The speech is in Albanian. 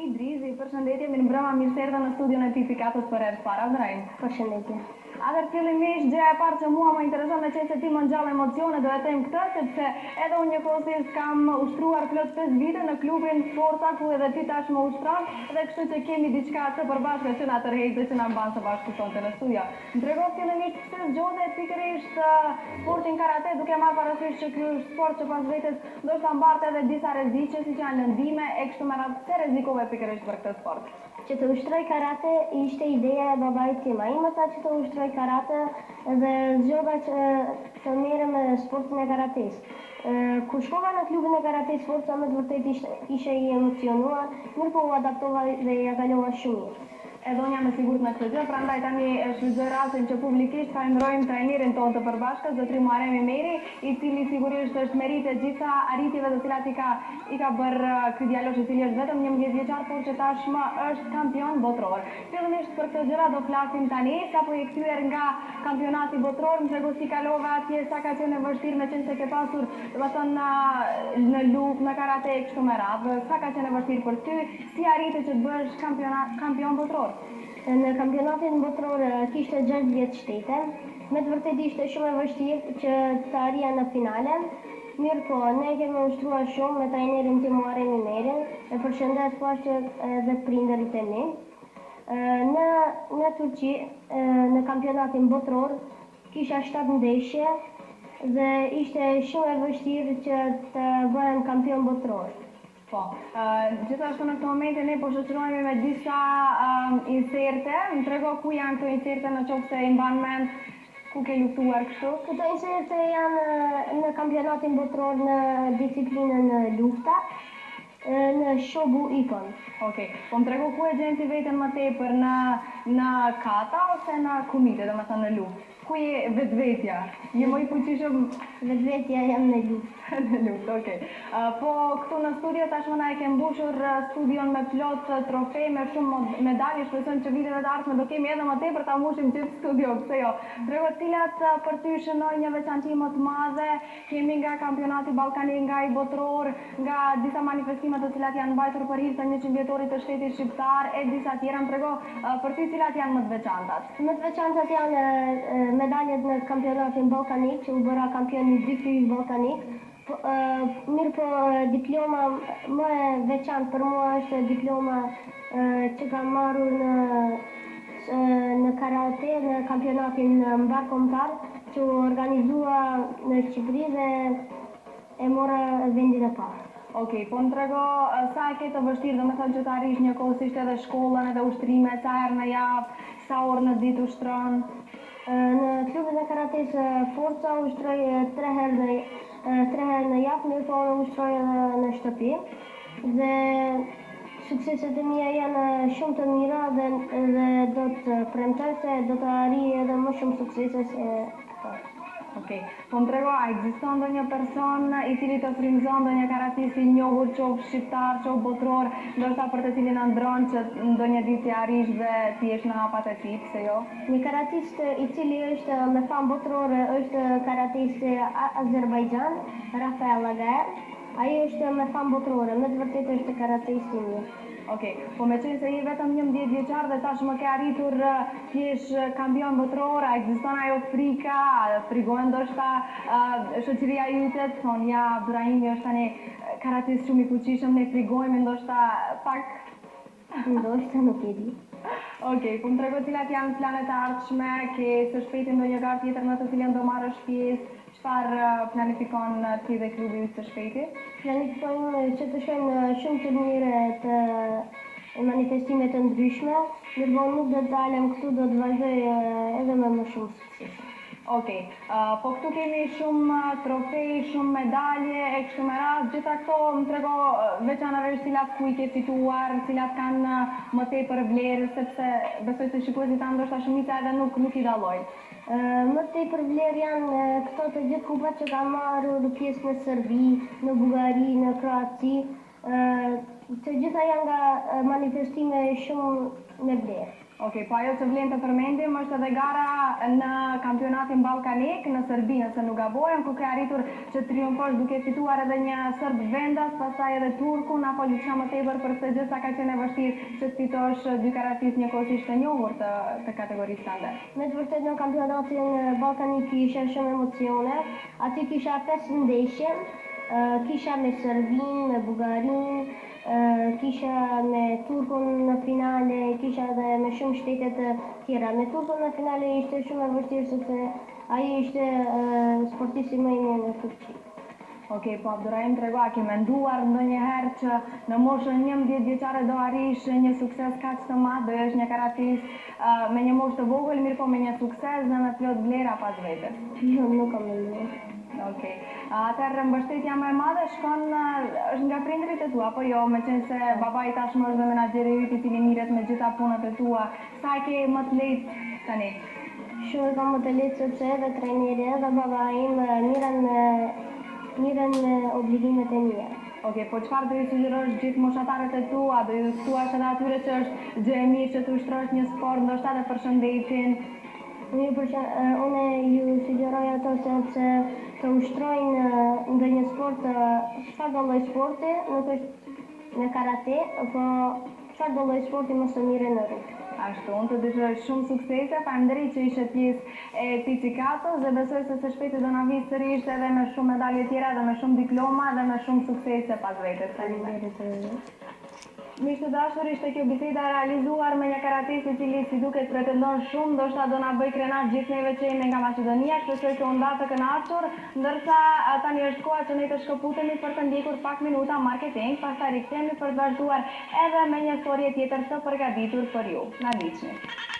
Drizi, përshëndetje, mirë mbrëma, mirë se erdhe në studion e Tipikatës për herë të para, Drejm. Përshëndetje. Atër fillimisht, gjëja e parë që mua më intereson me qenë se ti më ngjall emocione, do e them këtë, sepse edhe unë njëkohësisht kam ushtruar plot 5 vite në klubin Forca, ku edhe ti tash më ushtron, dhe kështu që kemi diçka të përbashkët që na tërheqë dhe që na mban së bashku sonte në studio. Më trego fillimisht pse zgjodhe pikërisht sportin karate, duke marrë parasysh që ky është sport që pas vetes ndoshta mbart edhe disa rreziqe, siç janë lëndime e kështu me radhë. Pse rrezikove pikërisht për këtë sport? Që të ushtroj karate ishte ideja e babait tim. Ai më tha që të ushtroj karate dhe zgjodha që të merrem me sportin e karates. Kur shkova në klubin e karates Forca, me të vërtetë isha i emocionuar, mirë po u adaptova dhe ja kalova shumë mirë. Edhe unë jam e sigurt në këtë gjë, prandaj tani shfrytëzoj rastin që publikisht falenderojmë trajnerin tonë të përbashkët, zotrin Muharrem Meri, i cili sigurisht është merit e gjitha arritjeve të cilat i ka bërë ky djalosh, i cili është vetëm 11 vjeçar, por që tashmë është kampion botror. Fillimisht për këtë gjëra do flasim tani, sapo je kthyer nga kampionati botror, më trego si kalove atje, sa ka qenë e vështirë me qenë se ke pasur, domethënë në luftë, në karate e kështu me radhë, sa ka qenë e vështirë për ty, si arrite që të bëhesh kampion botror? Në kampionatin botror kishte 60 shtete. Me të vërtetë ishte shumë e vështirë që të arria në finale. Mirë po, ne kemi ushtruar shumë me trajnerin tim Muharrem Merin, e përshëndet poshtë edhe prindërit e mi. Në Turqi, në kampionatin botror, kisha 7 ndeshje dhe ishte shumë e vështirë që të bëhem kampion botror. Po, gjithashtu në këtë momente ne po shoqërohemi me disa inserte. Më trego ku janë këto inserte në qoftë se i mban mend, ku ke luftuar kështu? Këto inserte janë në kampionatin botror në disiplinën lufta, në Shobu Ikon. Okej, po më trego ku e gjen ti veten më tepër në kata ose në kumite, domethënë në luftë? Ku je vetvetja? Je më i fuqishëm? Vetvetja jam në luftë. Në luftë, okej. Po këtu në studio tashmë na e ke mbushur studion me plot trofej, me shumë medalje, shpresojmë që viteve të ardhme do kemi edhe më tepër ta mbushim gjithë studio, pse jo? Trego cilat për ty shënojnë një veçanti më të madhe, kemi nga kampionati ballkanik, nga i botror, nga disa manifestime të cilat janë mbajtur për hir të 100 vjetorit të shtetit shqiptar e disa tjera. Më trego për ty cilat janë më të veçantat? Më të veçantat janë medaljet në kampionatin ballkanik, që u bëra kampion i 2 fytyrë ballkanik. Mirë po, diploma më e veçantë për mua është diploma që kam marrur në karate, në kampionatin mbarkombëtar, që u organizua në Shqipëri dhe e mora vendin e parë. Okej, po më trego sa e ke të vështirë, domethënë që të arrish njëkohësisht edhe shkollën, edhe ushtrime, sa herë në javë, sa orë në ditë ushtron? Në klubin e karates Forca ushtroj 3 herë në javë, mirë po ushtroj edhe në shtëpi. Dhe sukseset e mia janë shumë të mira dhe do të premtoj se do të arrij edhe më shumë suksese se këto. Okej, po më trego, a ekziston ndonjë person i cili të frymëzon, ndonjë karatist i njohur, qoftë shqiptar, qoftë botror, ndoshta për të cilin ëndron që ndonjë ditë të arrish dhe ti jesh në hapat e tij, pse jo? Një karatist i cili është me famë botrore është karatist Azerbajxhan, Rafael Agaer. Ai është me famë botrore, me të vërtetë është karatist i mirë. Okej, po me qenë se je vetëm 11 vjeçar dhe tashmë ke arritur të jesh kampion botror, a ekziston ajo frika, frikojnë ndoshta shoqëria jote, thonë ja Brahimi është tani karatist shumë i fuqishëm, ne frikojmë ndoshta pak. Ndoshta nuk e di. Okej, po më trego cilat janë planet e ardhshme, ke së shpejti ndonjë garë tjetër në të cilën do marrësh pjesë? Çfarë planifikon ti dhe klubi yt së shpejti? Planifikojmë që të shkojmë shumë turniere të manifestime të ndryshme, mirë po nuk do të dalem këtu, do të vazhdoj edhe me më shumë sukses. Okej, po këtu kemi shumë trofej, shumë medalje e kështu me radhë, gjitha këto më trego veçanërisht cilat ku i ke fituar, cilat kanë më tepër vlerë, sepse besoj se shikuesit tanë ndoshta shumica edhe nuk i dallojnë. Më tepër vlerë janë këto të gjithë kupat që kam marrur pjesë në Serbi, në Bullgari, në Kroaci, Të gjitha janë nga manifestime shumë me vlerë. Ok, po ajo që vlen të përmendim është edhe gara në kampionatin ballkanik në Serbi, nëse nuk gabojmë, ku ke arritur që triumfosh duke fituar edhe një serb vendas, pastaj edhe turkun, apo diçka më tepër për këtë gjë sa ka qenë e vështirë që të fitosh dy karatis njëkohësisht të njohur të kategorisë tënde. Me të vërtet në kampionatin ballkanik kisha shumë emocione. Aty kisha 5 ndeshje, kisha me Serbin, me Bugarin, kisha me Turkun në finale, kisha edhe me shumë shtete të tjera. Me Turkun në finale ishte shumë e vështirë sepse ai ishte sportisti më i mirë në Turqi. Ok, po Abdurrahim tregua, ke menduar ndonjëherë që në moshën 11 vjeçare do arrish një sukses kaq të madh, do jesh një karatist me një moshë të vogël, mirë po me një sukses dhe me plot vlera pas vetes? Jo, nuk kam menduar. Ok, atëherë mbështetja më e madhe është nga prindrit e tua, apo jo, me qenë se babai tashmë është dhe menaxheri yt i cili mirret me gjitha punët e tua, sa e ke më të lehtë tani? Shumë kam më të lehtë sepse edhe trajneri edhe babai im mirën me obligimet e mia. Ok, po çfarë do i sugjerosh gjithë moshatarët e tua, do i thuash edhe atyre që është gjë e mirë që të ushtrosh një sport, ndoshta edhe për shëndetin? Unë ju sugjeroj ato se të ushtrojnë ndonjë sport, çfarëdo lloj sporti, nuk është në karate, po çfarëdo lloj sporti mos të mirë në rrugë. Ashtu, unë të dëshiroj shumë suksese, faleminderit që ishe pjesë e Pizzicatos dhe besoj se së shpejti do na vijë sërish edhe me shumë medalje tjera dhe me shumë diploma dhe me shumë suksese pas vetes. Faleminderit. Miq të dashur, ishte kjo biseda e realizuar me një karatist i cili si duket pretendon shumë, ndoshta do na bëj krenat gjithë neve që jemi nga Maqedonia, shpresoj që unë të kënaqur, ndërsa tani është koha që ne të shkëputemi për të ndjekur pak minuta marketing, pastaj rikthehemi për të vazhduar edhe me një storje tjetër të përgatitur për ju. Na ndiqni.